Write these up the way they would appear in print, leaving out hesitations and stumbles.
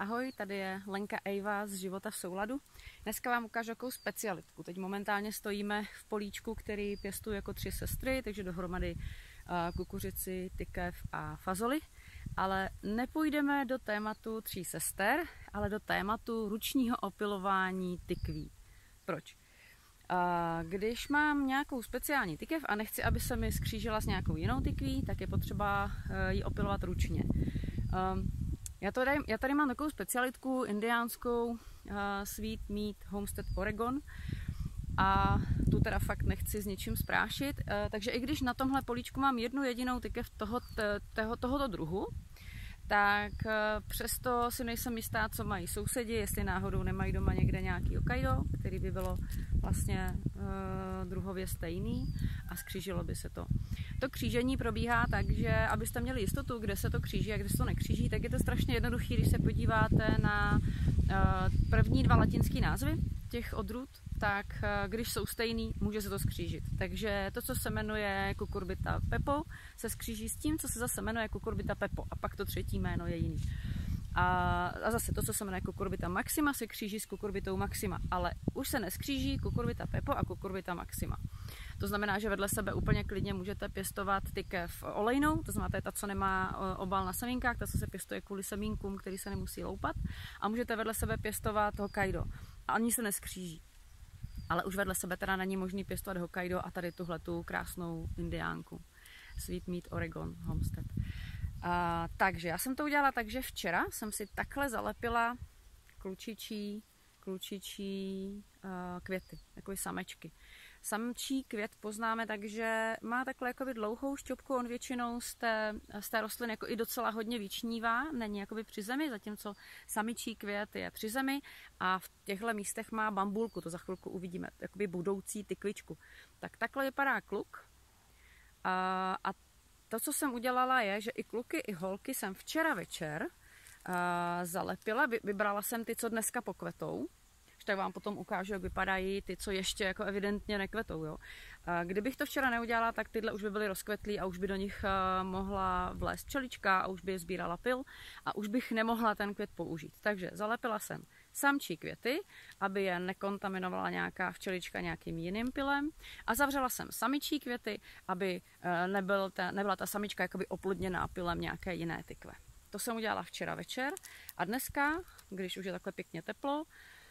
Ahoj, tady je Lenka Ejva z Života v souladu. Dneska vám ukážu takovou specialitku. Teď momentálně stojíme v políčku, který pěstuju jako 3 sestry, takže dohromady kukuřici, tykev a fazoli. Ale nepůjdeme do tématu 3 sester, ale do tématu ručního opilování tykví. Proč? Když mám nějakou speciální tykev a nechci, aby se mi skřížila s nějakou jinou tykví, tak je potřeba ji opilovat ručně. Já tady mám takovou specialitku indiánskou Sweet Meat Homestead Oregon a tu teda fakt nechci s ničím sprášit, takže i když na tomhle políčku mám jednu jedinou tykev tohoto druhu, tak přesto si nejsem jistá, co mají sousedi, jestli náhodou nemají doma někde nějaký Hokkaido, který by bylo vlastně druhově stejný a skřížilo by se to. To křížení probíhá tak, že abyste měli jistotu, kde se to kříží a kde se to nekříží, tak je to strašně jednoduché, když se podíváte na první 2 latinské názvy těch odrůd, tak když jsou stejný, může se to skřížit. Takže to, co se jmenuje Cucurbita pepo, se skříží s tím, co se zase jmenuje Cucurbita pepo. A pak to třetí jméno je jiný. A zase to, co se jmenuje Cucurbita maxima, se kříží s Cucurbitou maxima. Ale už se neskříží Cucurbita pepo a Cucurbita maxima. To znamená, že vedle sebe úplně klidně můžete pěstovat tykev olejnou, to znamená, to je ta, co nemá obal na semínkách, ta, co se pěstuje kvůli semínkům, který se nemusí loupat. A můžete vedle sebe pěstovat Hokkaido. A ani se neskříží. Ale už vedle sebe teda není možný pěstovat Hokkaido a tady tuhletu krásnou indiánku. Sweet Meat Oregon Homestead. Takže já jsem to udělala tak, že včera jsem si takhle zalepila klučičí květy, takové samečky. Samčí květ poznáme tak, že má takhle jakoby dlouhou šťopku, on většinou z té rostliny jako i docela hodně vyčnívá, není jakoby při zemi, zatímco samičí květ je při zemi a v těchto místech má bambulku, to za chvilku uvidíme, jakoby budoucí tykvičku. Tak takhle vypadá kluk a to, co jsem udělala, je, že i kluky, i holky jsem včera večer zalepila, vybrala jsem ty, co dneska pokvetou, tak vám potom ukážu, jak vypadají ty, co ještě jako evidentně nekvetou. Jo. Kdybych to včera neudělala, tak tyhle už by byly rozkvetlý a už by do nich mohla vlézt včelička a už by je sbírala pyl a už bych nemohla ten květ použít. Takže zalepila jsem samčí květy, aby je nekontaminovala nějaká včelička nějakým jiným pylem a zavřela jsem samičí květy, aby nebyla ta samička jakoby oplodněná pylem nějaké jiné tykve. To jsem udělala včera večer a dneska, když už je takhle pěkně teplo,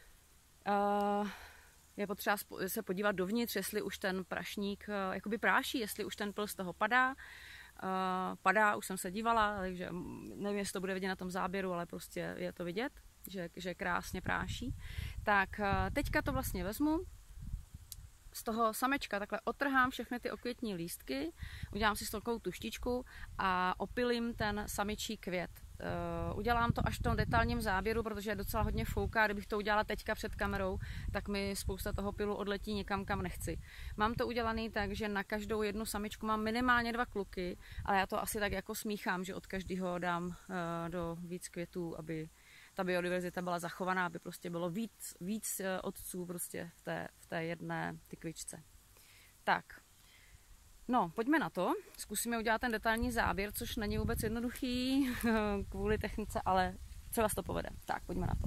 je potřeba se podívat dovnitř, jestli už ten prašník jakoby práší, jestli už ten pyl z toho padá. Padá, už jsem se dívala, takže nevím, jestli to bude vidět na tom záběru, ale prostě je to vidět, že krásně práší. Tak teďka to vlastně vezmu, z toho samečka takhle otrhám všechny ty okvětní lístky, udělám si s takovou tuštičku a opilím ten samičí květ. Udělám to až v tom detailním záběru, protože je docela hodně fouká. Kdybych to udělala teďka před kamerou, tak mi spousta toho pylu odletí někam, kam nechci. Mám to udělaný tak, že na každou jednu samičku mám minimálně 2 kluky, ale já to asi tak jako smíchám, že od každého dám do víc květů, aby ta biodiverzita byla zachovaná, aby prostě bylo víc otců prostě v té jedné tykvičce. Tak. No, pojďme na to. Zkusíme udělat ten detailní záběr, což není vůbec jednoduchý kvůli technice, ale třeba se to povede. Tak, pojďme na to.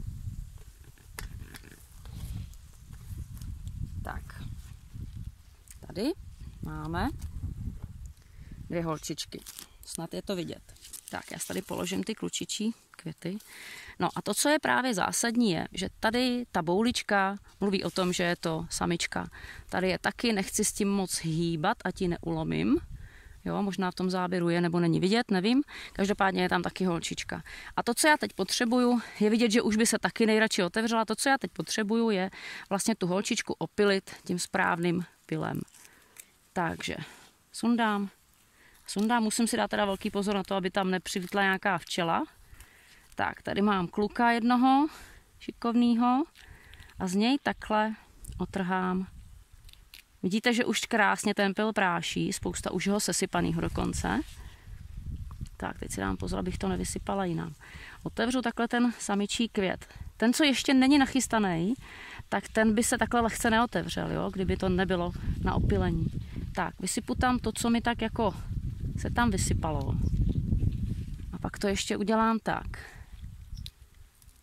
Tak. Tady máme 2 holčičky. Snad je to vidět. Tak, já si tady položím ty klučičí květy. No a to, co je právě zásadní, je, že tady ta boulička mluví o tom, že je to samička. Tady je taky, nechci s tím moc hýbat, ať ji neulomím. Jo, možná v tom záběru je nebo není vidět, nevím. Každopádně je tam taky holčička. A to, co já teď potřebuju, je vidět, že už by se taky nejradši otevřela. To, co já teď potřebuju, je vlastně tu holčičku opilit tím správným pilem. Takže sundám, musím si dát teda velký pozor na to, aby tam nepřilítla nějaká včela. Tak, tady mám kluka jednoho, šikovnýho a z něj takhle otrhám. Vidíte, že už krásně ten pyl práší, spousta už ho sesypanýho dokonce. Tak, teď si dám pozor, abych to nevysypala jinam. Otevřu takhle ten samičí květ. Ten, co ještě není nachystaný, tak ten by se takhle lehce neotevřel, jo? Kdyby to nebylo na opilení. Tak, vysypu tam to, co mi tak jako se tam vysypalo. A pak to ještě udělám tak.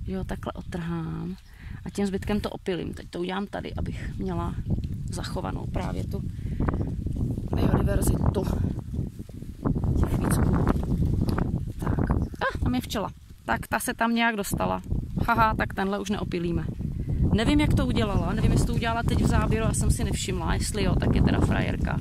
Jo, takhle otrhám a tím zbytkem to opilím. Teď to udělám tady, abych měla zachovanou právě tu biodiverzitu těch vícků. Tak, tam je včela. Tak ta se tam nějak dostala. Haha, tak tenhle už neopilíme. Nevím, jak to udělala, nevím, jestli to udělala teď v záběru, já jsem si nevšimla, jestli jo, tak je teda frajerka.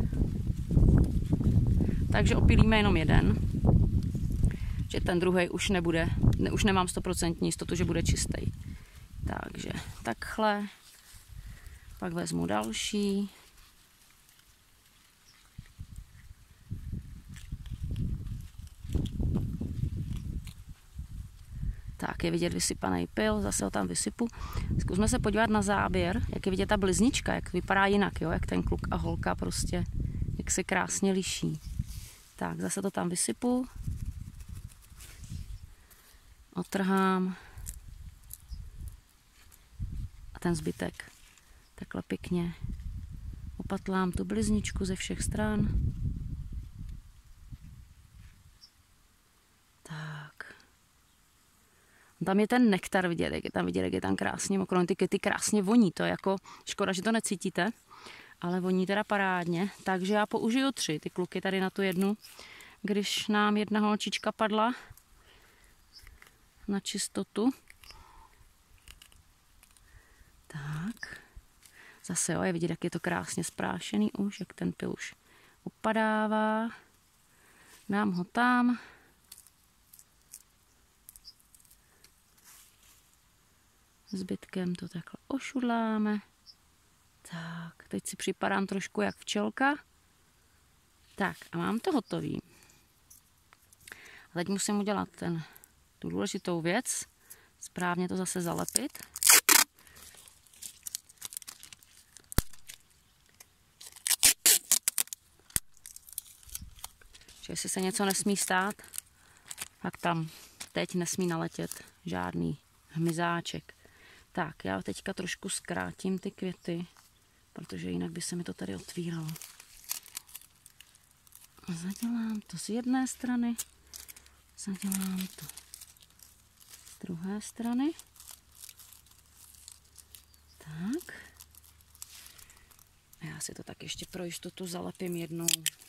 Takže opilíme jenom jeden, že ten druhý už nebude, už nemám 100% jistotu, že bude čistý. Takže takhle, pak vezmu další. Tak je vidět vysypaný pyl, zase ho tam vysypu. Zkusme se podívat na záběr, jak je vidět ta bliznička, jak vypadá jinak, jo? Jak ten kluk a holka prostě, jak se krásně liší. Tak, zase to tam vysypu. Otrhám. A ten zbytek takhle pěkně opatlám tu blizničku ze všech stran. Tak. Tam je ten nektar vidět, jak je tam krásně mokro. Ty květy krásně voní, to je jako škoda, že to necítíte, ale voní teda parádně. Takže já použiju 3 ty kluky tady na tu jednu, když nám jedna holčička padla na čistotu. Tak. Zase jo, je vidět, jak je to krásně sprášený už, jak ten pyl už opadává. Dám ho tam. Zbytkem to takhle ošudláme. Tak, teď si připadám trošku jak včelka. Tak, a mám to hotový. A teď musím udělat tu důležitou věc. Správně to zase zalepit. Že jestli se něco nesmí stát, tak tam teď nesmí naletět žádný hmyzáček. Tak, já teďka trošku zkrátím ty květy, protože jinak by se mi to tady otvíralo. Zadělám to z jedné strany, zadělám to z druhé strany. Tak. A já si to tak ještě pro jistotu zalepím jednou.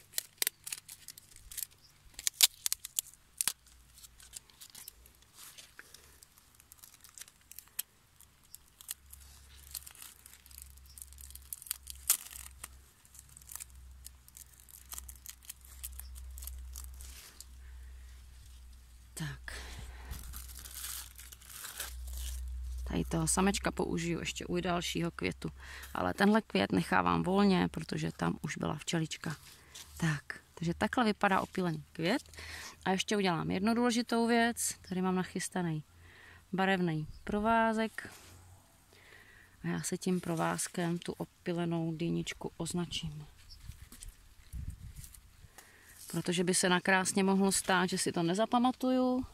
Tak. Tady toho samečka použiju ještě u dalšího květu. Ale tenhle květ nechávám volně, protože tam už byla včelička. Tak, takže takhle vypadá opílený květ. A ještě udělám jednu důležitou věc. Tady mám nachystaný barevný provázek. A já se tím provázkem tu opílenou dýničku označím. Protože by se nakrásně mohlo stát, že si to nezapamatuju.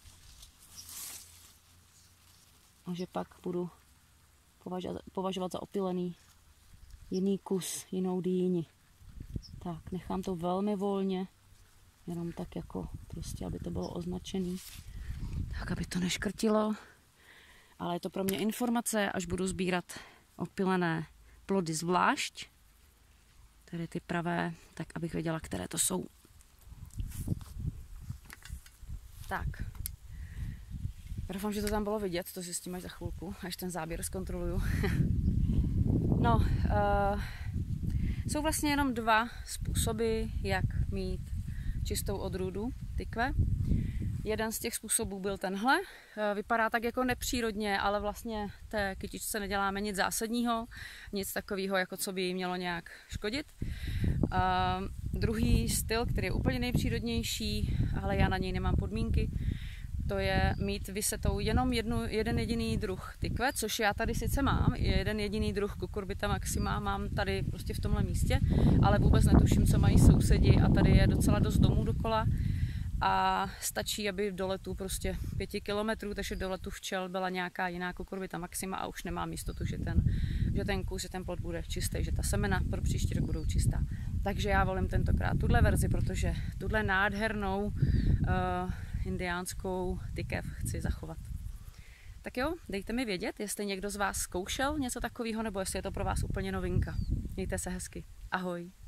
A že pak budu považovat za opílený jiný kus, jinou dýni. Tak, nechám to velmi volně, jenom tak jako prostě, aby to bylo označený. Tak, aby to neškrtilo. Ale je to pro mě informace, až budu sbírat opílené plody zvlášť. Tady ty pravé, tak abych věděla, které to jsou. Tak. Doufám, že to tam bylo vidět, to zjistím až za chvilku, až ten záběr zkontroluju. No, jsou vlastně jenom 2 způsoby, jak mít čistou odrůdu tykve. Jeden z těch způsobů byl tenhle. Vypadá tak jako nepřírodně, ale vlastně té kytičce neděláme nic zásadního, nic takového, jako co by jí mělo nějak škodit. Druhý styl, který je úplně nejpřírodnější, ale já na něj nemám podmínky, to je mít vysetou jenom jeden jediný druh tykve, což já tady sice mám, jeden jediný druh Cucurbita maxima mám tady prostě v tomhle místě, ale vůbec netuším, co mají sousedi a tady je docela dost domů dokola a stačí, aby v doletu prostě 5 kilometrů, takže v doletu včel byla nějaká jiná Cucurbita maxima a už nemám jistotu, že ten kus, že ten plod bude čistý, že ta semena pro příští rok budou čistá. Takže já volím tentokrát tuhle verzi, protože tuhle nádhernou indiánskou tykev chci zachovat. Tak jo, dejte mi vědět, jestli někdo z vás zkoušel něco takového, nebo jestli je to pro vás úplně novinka. Mějte se hezky. Ahoj.